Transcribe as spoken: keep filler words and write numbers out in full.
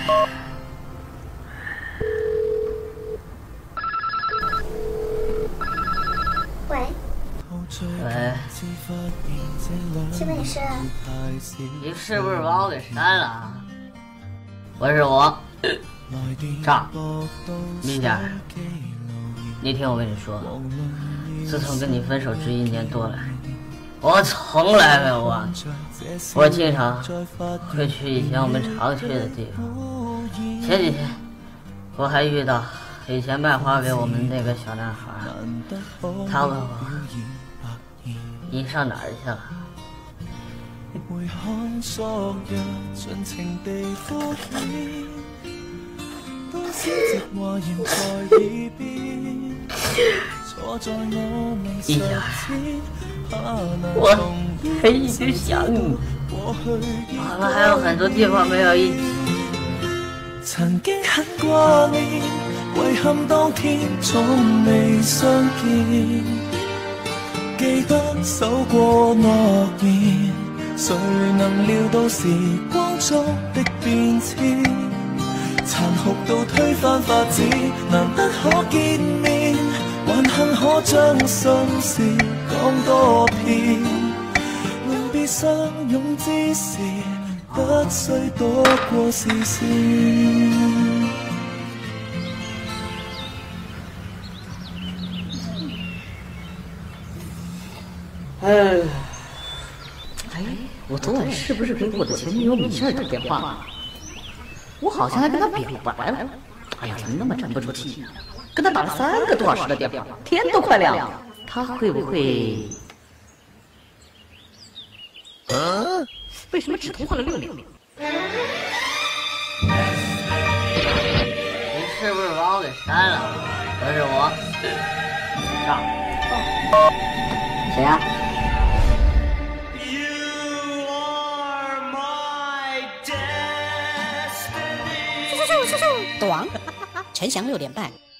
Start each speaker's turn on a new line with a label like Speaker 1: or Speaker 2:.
Speaker 1: 喂。
Speaker 2: 喂。
Speaker 1: 请问你是？
Speaker 2: 你是不是把我给删了？我是我。赵，明姐，那天我跟你说，自从跟你分手这一年多来，我从来没有忘记。我经常会去以前我们常去的地方。前几天我还遇到以前卖花给我们那个小男孩，他问我你上哪儿去了？一点儿，我还一直想你。我们还有很多地方没有一起。
Speaker 3: 曾經很掛念，遺憾當天總未相見。記得守過諾言，誰能料到時光中的變遷？殘酷到推翻法子，難得可見面，還幸可將心事講多遍。臨別相擁之時，不需躲過視線。
Speaker 2: 哎，哎，我昨晚是不是给我的前女友米线打电话了？我好像还跟她表白了。哎呀，怎么那么沉不住气？跟她打了三个多小时的电话，天都快亮了。她会不会？啊？为什么只通话了六秒？你是不是把我给删了？我是我。上。哦。谁呀？
Speaker 4: 叔叔叔叔，短，陈翔六点半。